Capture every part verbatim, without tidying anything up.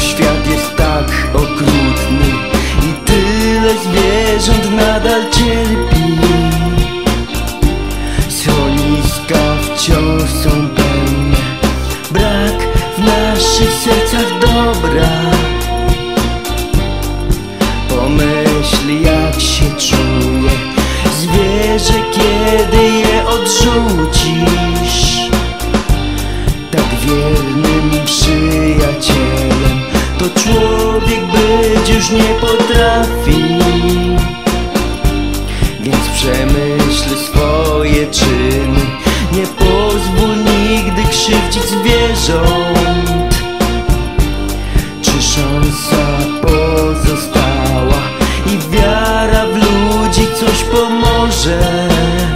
Świat jest tak okrutny i tyle zwierząt nadal cierpi. Schroniska wciąż są pełne, brak w naszych sercach dobra. Pomyśl, jak się czuje zwierzę, kiedy je odrzucisz. Tak wiernym przyjacielem to człowiek być już nie potrafi. Więc przemyśl swoje czyny, nie pozwól nigdy krzywdzić zwierząt. Czy szansa pozostała i wiara w ludzi coś pomoże?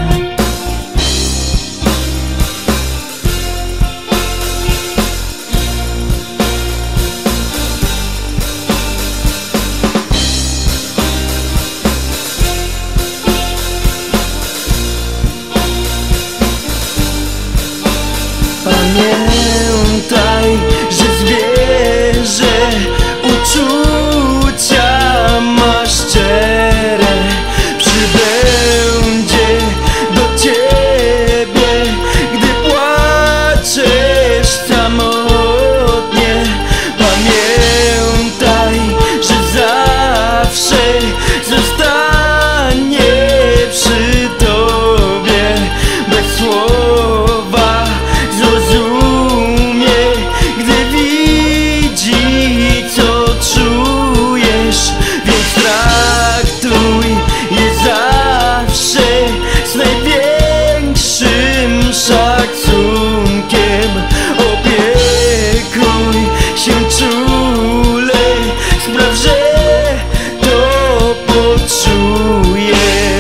Pamiętaj, że zwierzę uczucia ma szczere. Przybędzie do ciebie, gdy płaczesz samotnie. Pamiętaj, że zawsze zostanie przy tobie. Bez słowa zrozumie, gdy widzi, co czujesz. Więc traktuj je zawsze z największym szacunkiem. Opiekuj się czule, spraw, że to poczuje.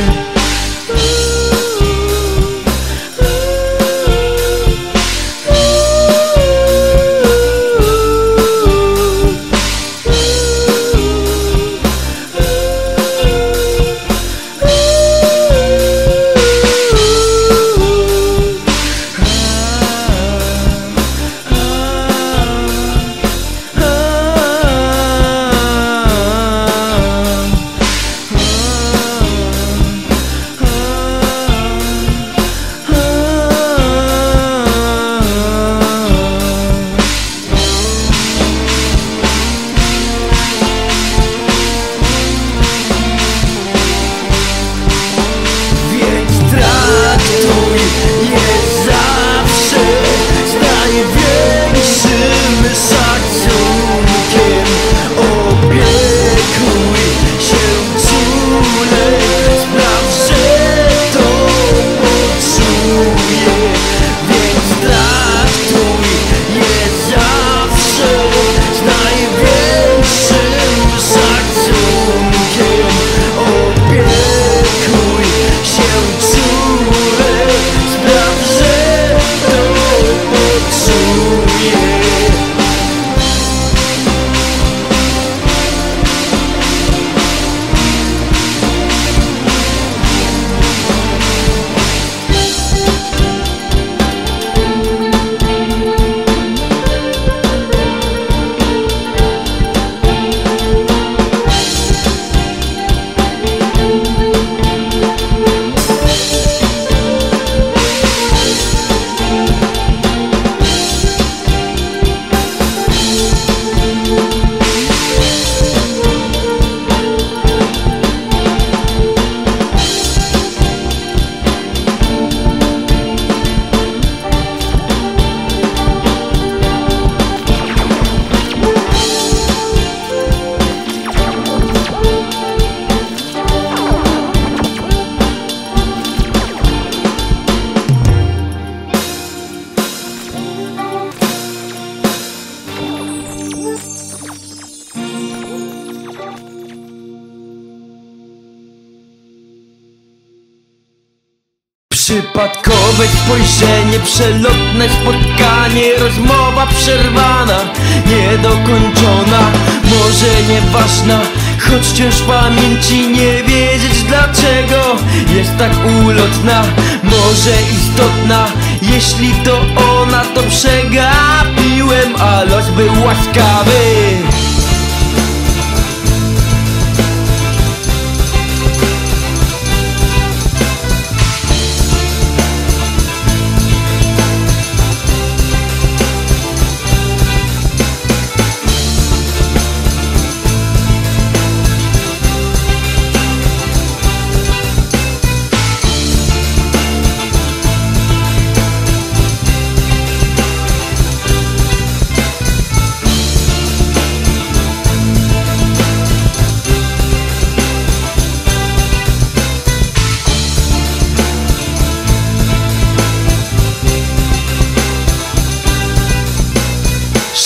Przypadkowe spojrzenie, przelotne spotkanie, rozmowa przerwana, niedokończona, może nieważna, choć wciąż w pamięci nie wiedzieć dlaczego jest tak ulotna, może istotna, jeśli to ona, to przegapiłem, a los był łaskawy.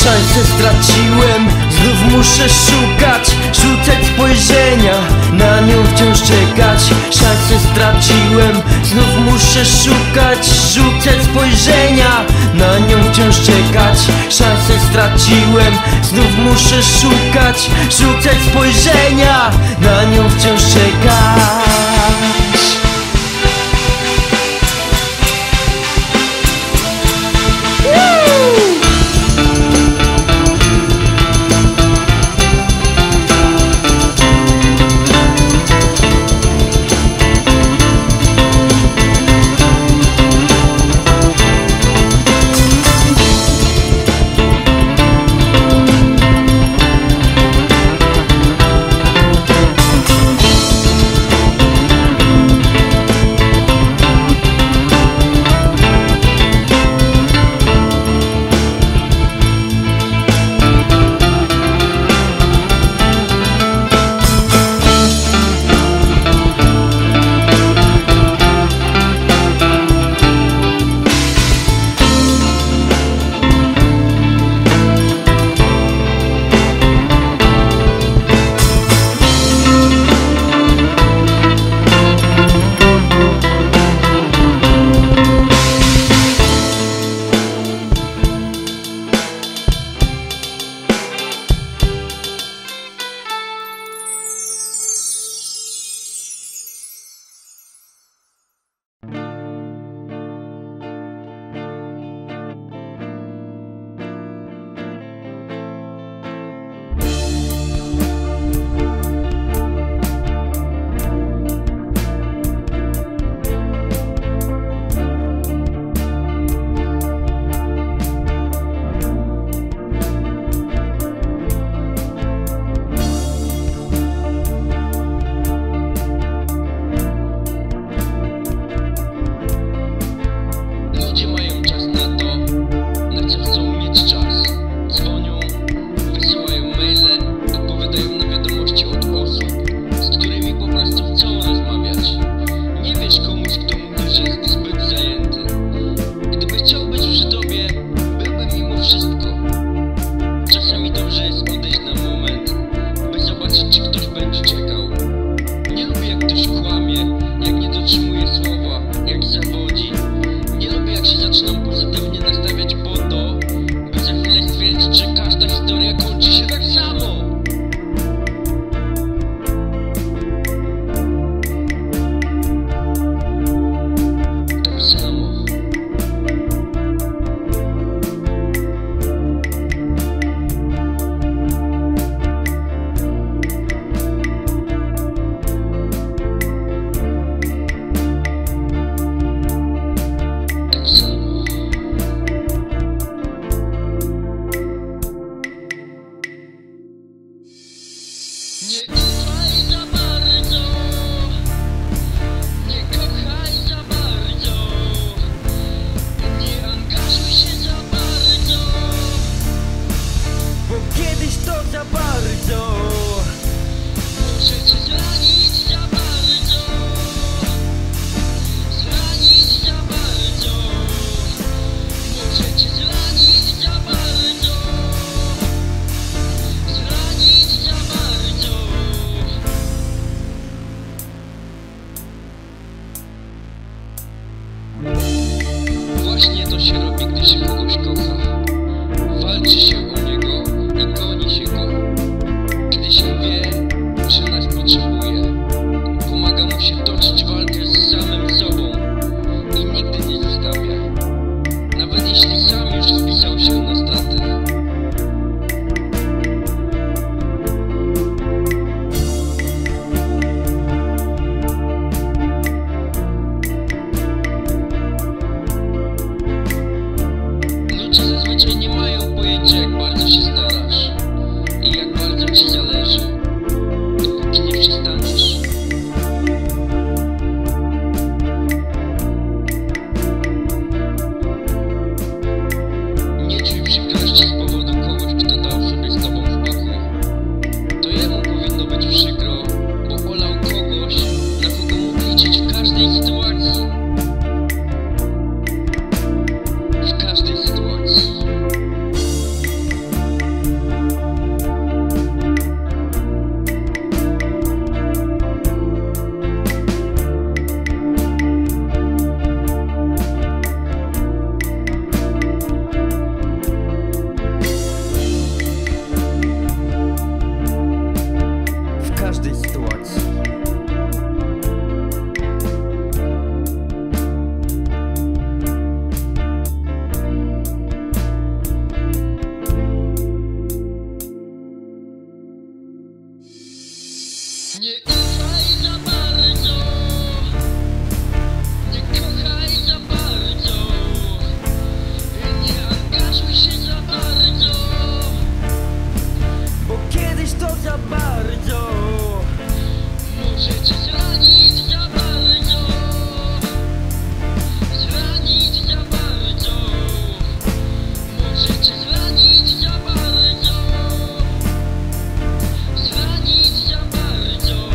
Szansę straciłem, znów muszę szukać, rzucać spojrzenia, na nią wciąż czekać. Szansę straciłem, znów muszę szukać, rzucać spojrzenia, na nią wciąż czekać. Szansę straciłem, znów muszę szukać, rzucać spojrzenia, na nią wciąż czekać. Zranić za bardzo. Nie ufaj za bardzo, nie kochaj za bardzo, nie angażuj się za bardzo, bo kiedyś to za bardzo może cię zranić za bardzo, zranić za bardzo, może cię zranić za bardzo, zranić za bardzo.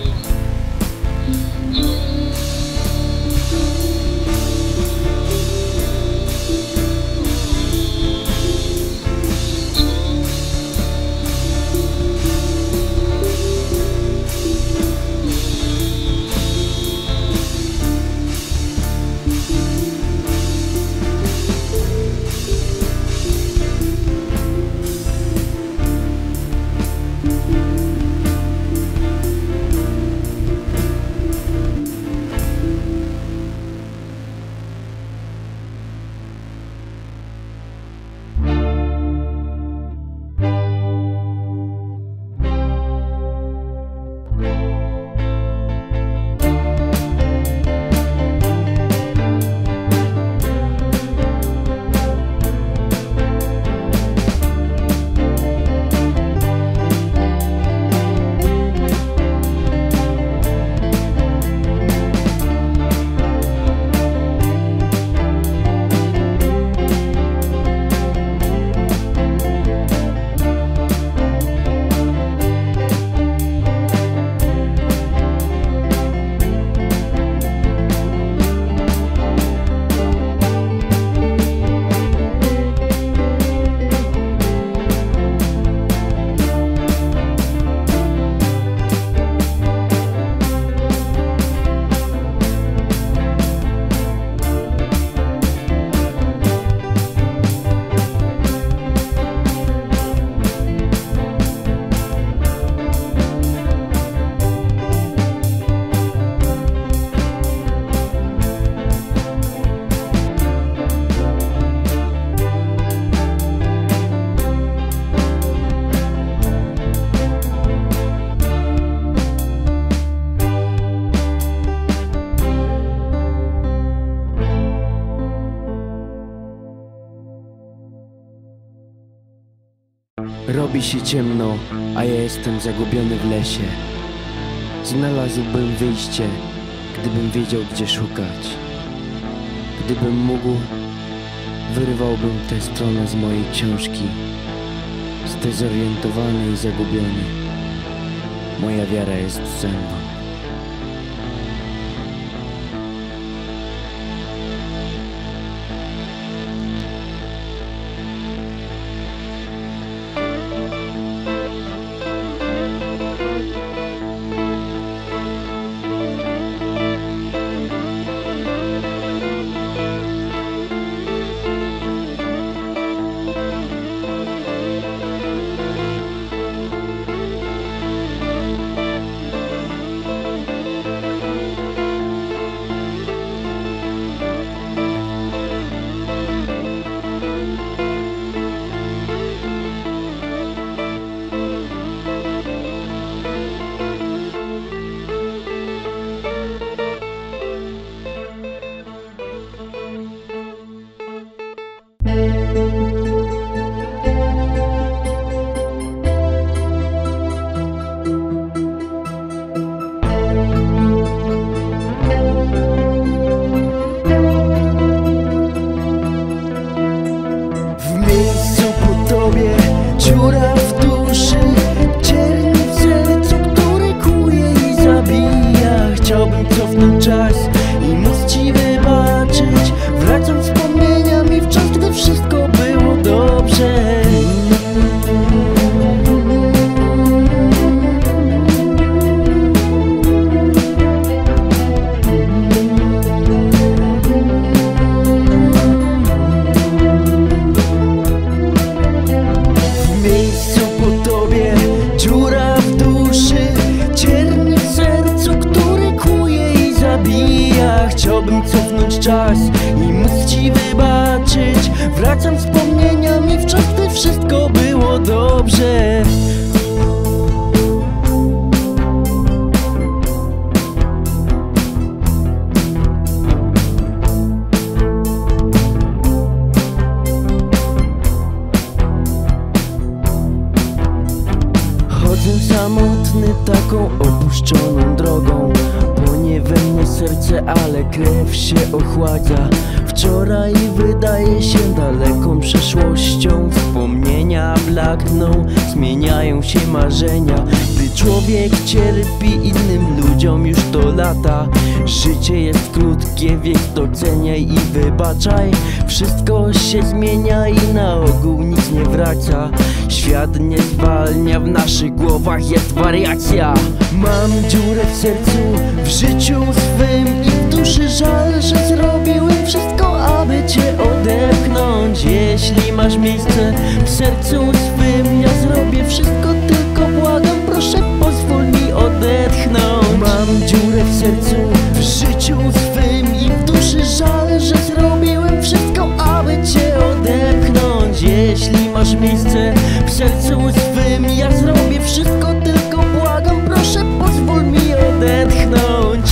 Robi się ciemno, a ja jestem zagubiony w lesie. Znalazłbym wyjście, gdybym wiedział, gdzie szukać. Gdybym mógł, wyrwałbym tę stronę z mojej książki. Zdezorientowany i zagubiony, moja wiara jest ze mną. Dziura w duszy, cierń w sercu, który kłuje i zabija. Chciałbym cofnąć czas i móc ci wybaczyć. Wracam wspomnieniami w czas, gdy wszystko było dobrze. Chciałbym cofnąć czas i móc ci wybaczyć. Wracam wspomnieniami w czas, gdy wszystko było dobrze. Chodzę samotny taką opuszczoną drogą. Płonie we mnie serce, ale krew się ochładza. Wczoraj wydaje się daleką przeszłością. Wspomnienia blakną, zmieniają się marzenia. Gdy człowiek cierpi innym ludziom już to lata. Życie jest krótkie, więc doceniaj i wybaczaj. Wszystko się zmienia i na ogół nic nie wraca. Świat nie zwalnia, w naszych głowach jest wariacja. Mam dziurę w sercu, w życiu swym i w duszy żal, że zrobiłem wszystko, aby cię odepchnąć. Jeśli masz miejsce w sercu swym, ja zrobię wszystko, tylko błagam, proszę pozwól mi odetchnąć. Mam dziurę w sercu, w życiu swym i w duszy żal, że zrobiłem wszystko, aby cię odepchnąć. Jeśli masz miejsce w sercu swym, ja zrobię wszystko, tylko błagam, proszę pozwól mi odetchnąć.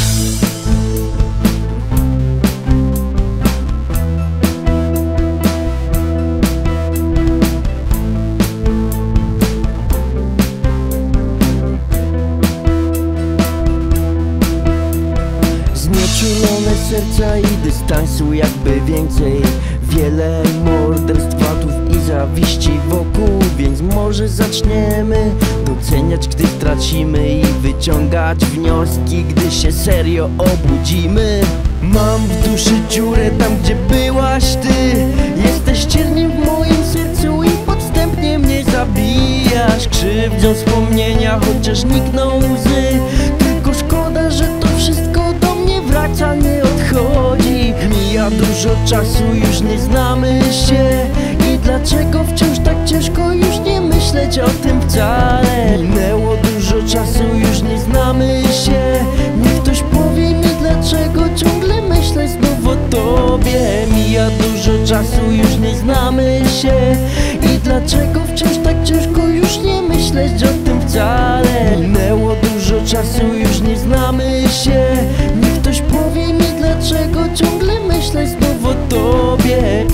Znieczulone serca i dystansu jakby więcej. Wiele morderstw, watów i zawiści wokół. Więc może zaczniemy doceniać, gdy stracimy, i wyciągać wnioski, gdy się serio obudzimy. Mam w duszy dziurę tam, gdzie byłaś ty. Jesteś cierniem w moim sercu i podstępnie mnie zabijasz. Krzywdzą wspomnienia, chociaż nikną łzy. Tylko szkoda, że to wszystko do mnie wraca, nie odchodzi. Mija dużo czasu, już nie znamy się. I dlaczego wciąż tak ciężko już nie myśleć o tym wcale? Minęło dużo czasu, już nie znamy się. Niech ktoś powie mi, dlaczego ciągle myślę znów o tobie. Mija dużo czasu, już nie znamy się. I dlaczego wciąż tak ciężko już nie myśleć o tym wcale? Minęło dużo czasu, już nie znamy się. Niech ktoś powie mi, dlaczego ciągle myślę znów o tobie.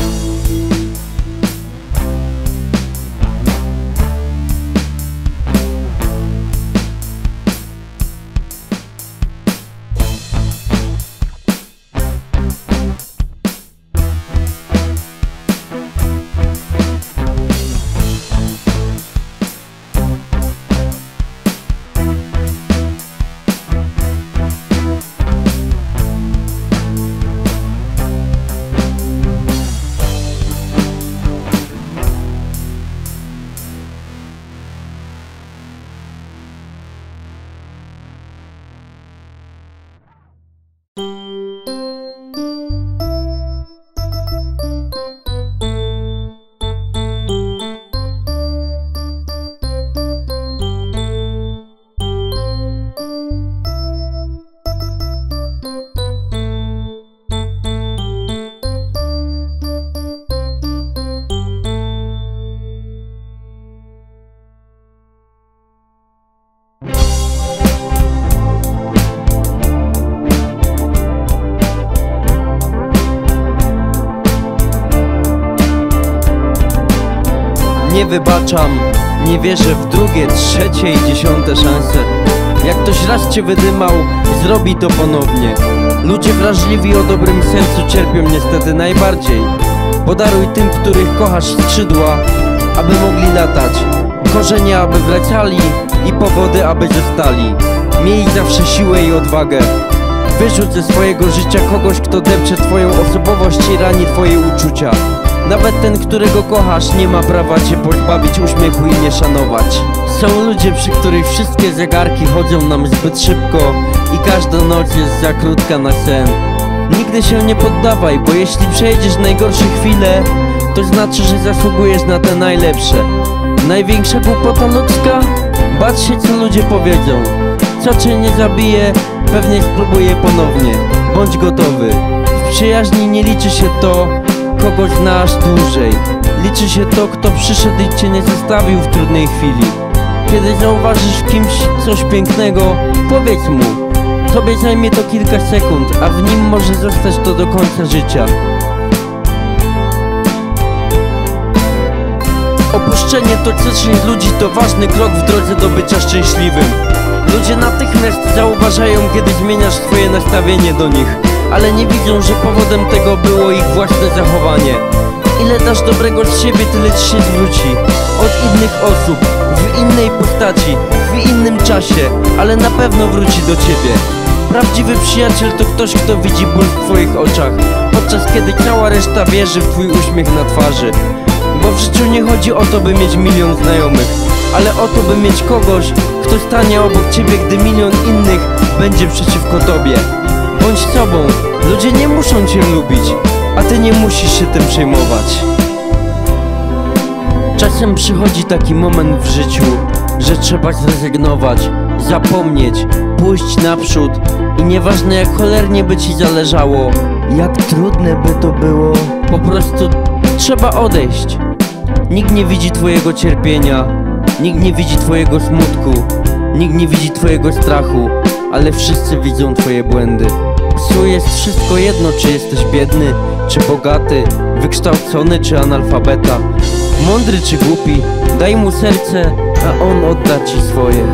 Nie wybaczam, nie wierzę w drugie, trzecie i dziesiąte szanse. Jak ktoś raz cię wydymał, zrobi to ponownie. Ludzie wrażliwi o dobrym sercu cierpią niestety najbardziej. Podaruj tym, których kochasz, skrzydła, aby mogli latać. Korzenie, aby wracali i powody, aby zostali. Miej zawsze siłę i odwagę. Wyrzuć ze swojego życia kogoś, kto depcze twoją osobowość i rani twoje uczucia. Nawet ten, którego kochasz, nie ma prawa cię pozbawić uśmiechu i nie szanować. Są ludzie, przy których wszystkie zegarki chodzą nam zbyt szybko i każda noc jest za krótka na sen. Nigdy się nie poddawaj, bo jeśli przejdziesz najgorsze chwile, to znaczy, że zasługujesz na te najlepsze. Największa głupota ludzka? Bać się, co ludzie powiedzą. Co cię nie zabije, pewnie spróbuje ponownie. Bądź gotowy. W przyjaźni nie liczy się to, kogo znasz dłużej. Liczy się to, kto przyszedł i cię nie zostawił w trudnej chwili. Kiedy zauważysz w kimś coś pięknego, powiedz mu. Tobie zajmie to kilka sekund, a w nim może zostać to do końca życia. Opuszczony Leczenie toksycznych ludzi to ważny krok w drodze do bycia szczęśliwym. Ludzie natychmiast zauważają, kiedy zmieniasz swoje nastawienie do nich, ale nie widzą, że powodem tego było ich własne zachowanie. Ile dasz dobrego z siebie, tyle ci się zwróci od innych osób, w innej postaci, w innym czasie, ale na pewno wróci do ciebie. Prawdziwy przyjaciel to ktoś, kto widzi ból w twoich oczach, podczas kiedy cała reszta wierzy w twój uśmiech na twarzy. Bo w życiu nie chodzi o to, by mieć milion znajomych, ale o to, by mieć kogoś, kto stanie obok ciebie, gdy milion innych będzie przeciwko tobie. Bądź sobą, ludzie nie muszą cię lubić, a ty nie musisz się tym przejmować. Czasem przychodzi taki moment w życiu, że trzeba zrezygnować, zapomnieć, pójść naprzód. I nieważne jak cholernie by ci zależało, jak trudne by to było, po prostu trzeba odejść. Nikt nie widzi twojego cierpienia, nikt nie widzi twojego smutku, nikt nie widzi twojego strachu, ale wszyscy widzą twoje błędy. Psu jest wszystko jedno, czy jesteś biedny, czy bogaty, wykształcony, czy analfabeta, mądry, czy głupi. Daj mu serce, a on odda ci swoje.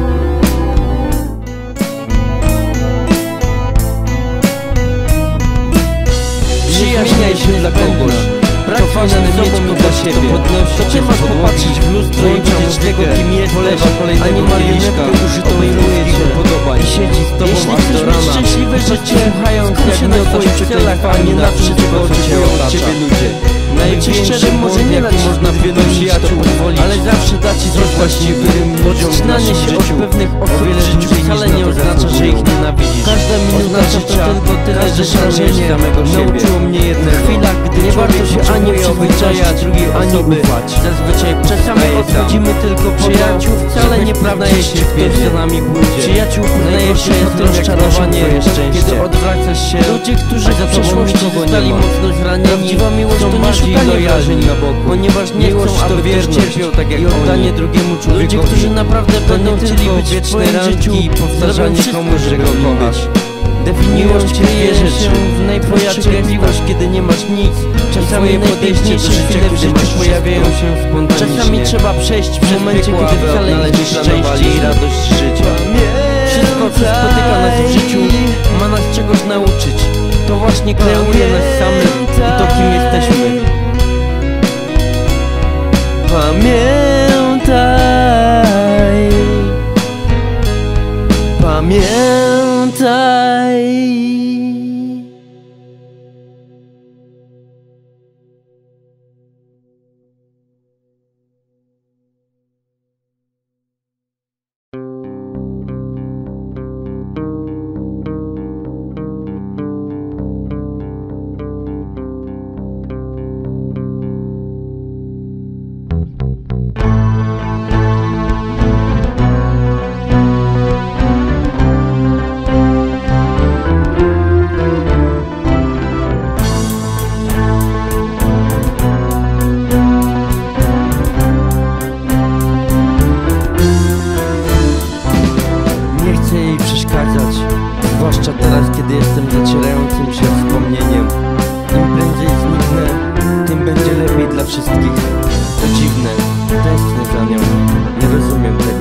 Przyjaźniaj się dla kogoś, pracuj nad sobą i dla siebie. To ty masz popatrzeć w lustro i widzieć tego, kim jesteś, a nie marionetkę użytą ludzkich upodobań. I siedzi z tobą aż do rana, szczęśliwe życie, słuchając jak nie o twoich celach, a nie na wszystko oczekują od ciebie ludzie. Bycie szczerym może nie dać można wielu przyjaciół, ale zawsze da ci coś właściwym ludziom. Odcinanie się od pewnych osób w życiu wcale nie oznacza, że ich nienawidzisz. Każda minuta życia tylko tyle, że szanujesz samego siebie. Nauczyło mnie jednego: chwila, gdy nie warto się ani przyzwyczajać, drugiej ani ufać. Zazwyczaj czasami odchodzimy tylko przyjaciół, wcale nie poznaje się, ktoś za nami pójdzie. Przyjaciół poznaje się jest rozczarowanie, kiedy odwracasz się. Ludzie, którzy za przeszłości zostali mocno zranieni, prawdziwa miłość to nie szukanie wrażeń na boku, ponieważ nie chcą, aby ktoś cierpiał tak jak i oddanie drugiemu człowiekowi. Ludzie, którzy naprawdę będą chcieli być w twoim życiu, powtarzanie komuś, że go kochasz. Definiują ciebie rzeczy, w najprostszych cierpliwość, kiedy nie masz nic. Czasami podejście do życia, gdy masz pojawiają się spontanicznie. Czasami trzeba przejść przez momencie, kiedy wcale nie szczęście i radość życia. Wszystko, co spotyka nas w życiu, ma nas czegoś nauczyć. To właśnie kreuje nas samych i to, kim jesteśmy. Pamiętaj, pamiętaj. Zwłaszcza teraz, kiedy jestem zacierającym się wspomnieniem. Im prędzej zniknę, tym będzie lepiej dla wszystkich. To dziwne, tęsknię za nią, nie rozumiem tego.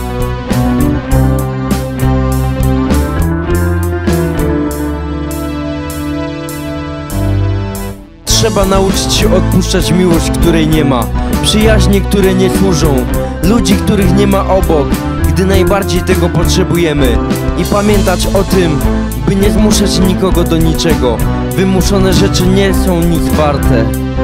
Trzeba nauczyć się odpuszczać miłość, której nie ma, przyjaźnie, które nie służą, ludzi, których nie ma obok, gdy najbardziej tego potrzebujemy. I pamiętać o tym, by nie zmuszać nikogo do niczego. Wymuszone rzeczy nie są nic warte.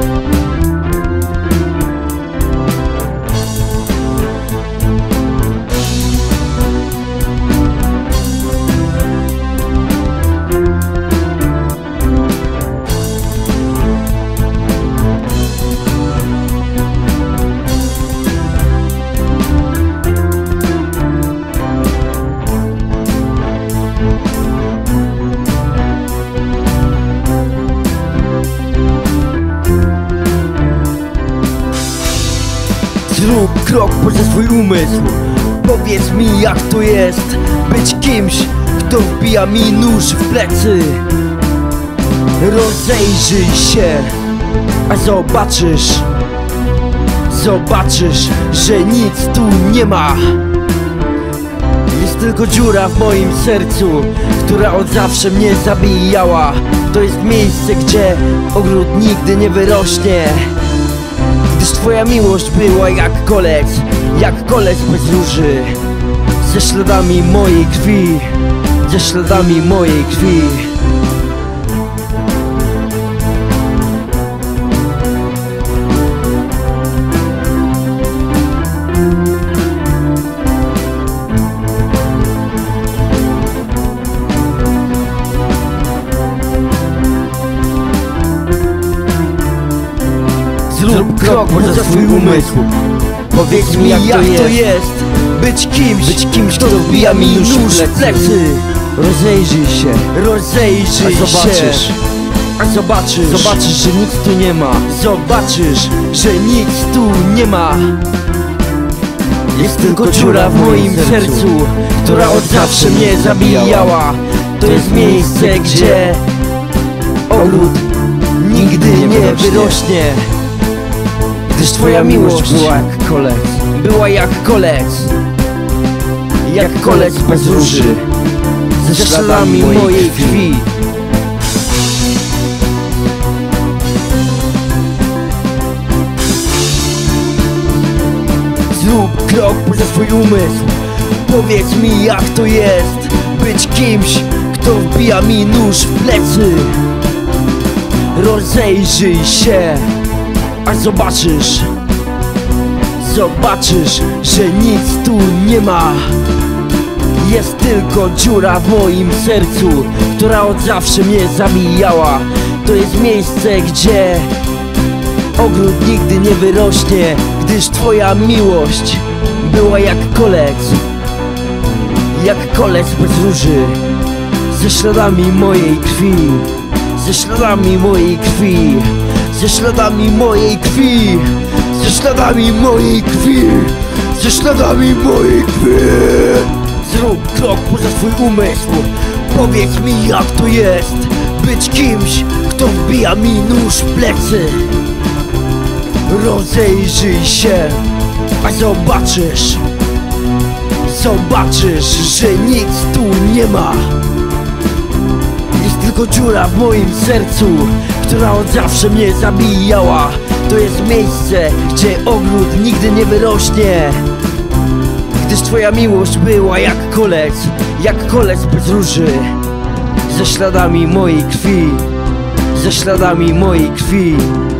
Zrób krok poza swój umysł. Powiedz mi, jak to jest być kimś, kto wbija mi nóż w plecy. Rozejrzyj się, a zobaczysz zobaczysz, że nic tu nie ma. Jest tylko dziura w moim sercu, która od zawsze mnie zabijała. To jest miejsce, gdzie ogród nigdy nie wyrośnie, gdyż twoja miłość była jak kolec, jak kolec bez róży, ze śladami mojej krwi, ze śladami mojej krwi. Zrób krok poza swój umysł. Powiedz mi, jak, jak to, jest. to jest być kimś, być kimś, kto wbija mi nóż w plecy. Rozejrzyj się, rozejrzyj a zobaczysz, się. A zobaczysz, zobaczysz, że nic tu nie ma. Zobaczysz, że nic tu nie ma. Jest tylko dziura w moim sercu, która od zawsze mnie zabijała. To jest miejsce, gdzie ogród nigdy nie wyrośnie, gdyż twoja miłość była jak kolec, była jak kolec, jak kolec bez róży, ze śladami mojej krwi. Zrób krok poza swój umysł. Powiedz mi, jak to jest być kimś, kto wbija mi nóż w plecy. Rozejrzyj się, a zobaczysz, zobaczysz, że nic tu nie ma. Jest tylko dziura w moim sercu, która od zawsze mnie zabijała. To jest miejsce, gdzie ogród nigdy nie wyrośnie, gdyż twoja miłość była jak kolec, jak kolec bez róży, ze śladami mojej krwi, ze śladami mojej krwi, ze śladami mojej krwi, ze śladami mojej krwi, ze śladami mojej krwi. Zrób krok poza swój umysł. Powiedz mi, jak to jest być kimś, kto wbija mi nóż w plecy. Rozejrzyj się, a zobaczysz, zobaczysz, że nic tu nie ma. Jest tylko dziura w moim sercu, która od zawsze mnie zabijała. To jest miejsce, gdzie ogród nigdy nie wyrośnie, gdyż twoja miłość była jak kolec, jak kolec bez róży, ze śladami mojej krwi, ze śladami mojej krwi.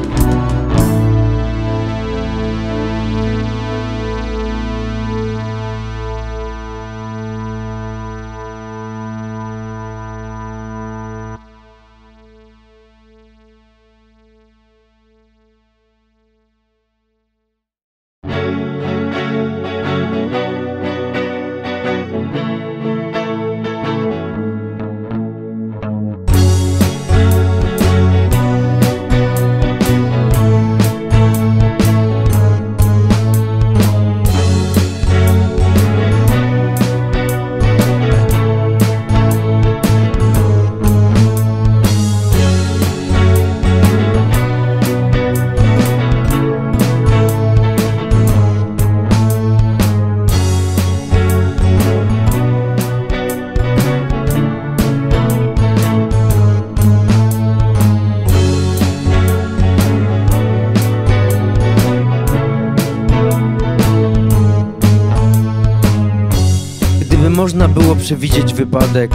Można było przewidzieć wypadek,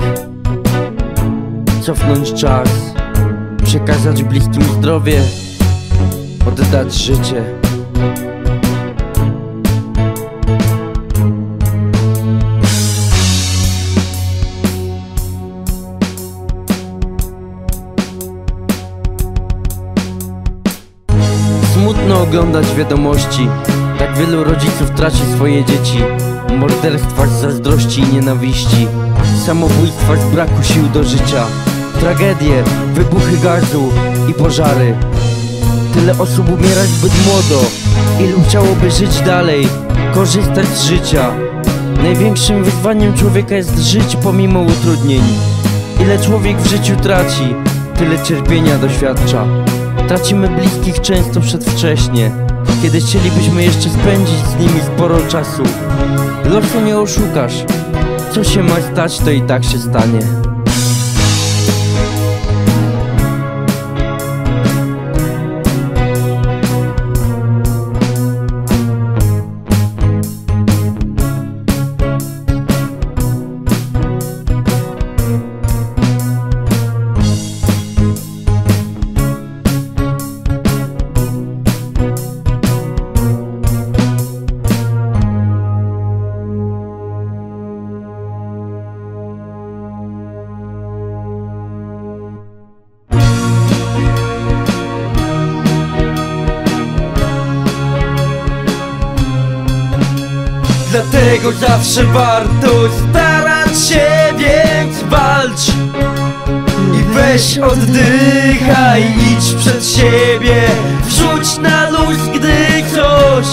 cofnąć czas, przekazać bliskim zdrowie, oddać życie. Smutno oglądać wiadomości, tak wielu rodziców traci swoje dzieci. Morderstwa z zazdrości i nienawiści, samobójstwa z braku sił do życia, tragedie, wybuchy gazu i pożary. Tyle osób umiera zbyt młodo, ilu chciałoby żyć dalej, korzystać z życia. Największym wyzwaniem człowieka jest żyć pomimo utrudnień. Ile człowiek w życiu traci, tyle cierpienia doświadcza. Tracimy bliskich często przedwcześnie. kiedy chcielibyśmy jeszcze spędzić z nimi sporo czasu. Losu nie oszukasz, co się ma stać, to i tak się stanie. Dlatego zawsze warto starać się, więc walcz i weź oddychaj, idź przed siebie, wrzuć na luz, gdy coś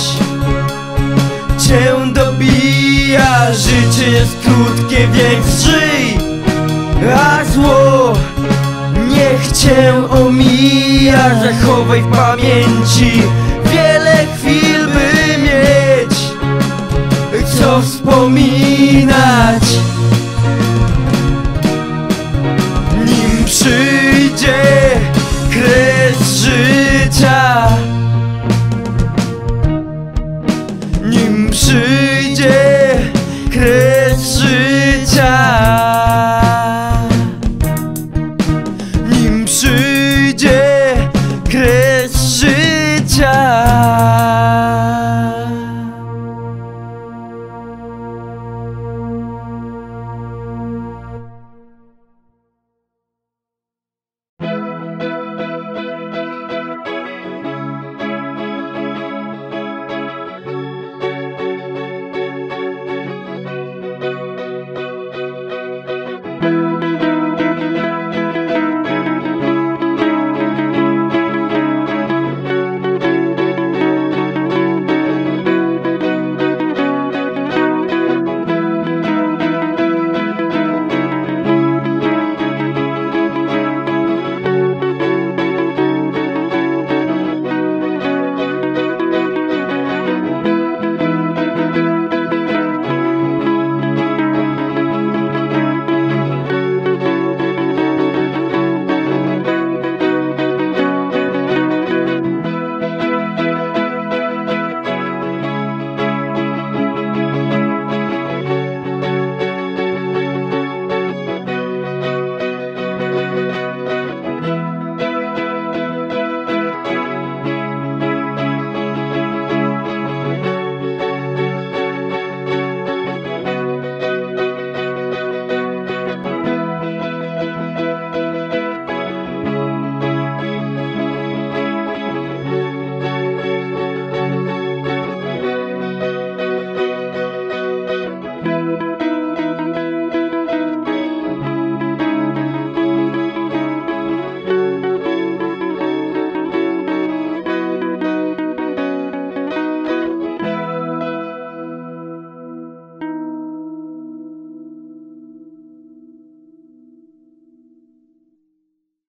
cię dobija. Życie jest krótkie, więc żyj, a zło niech cię omija. Zachowaj w pamięci wiele chwil, by mieć co wspominać, nim przyjdzie kres życia, nim przyjdzie kres życia.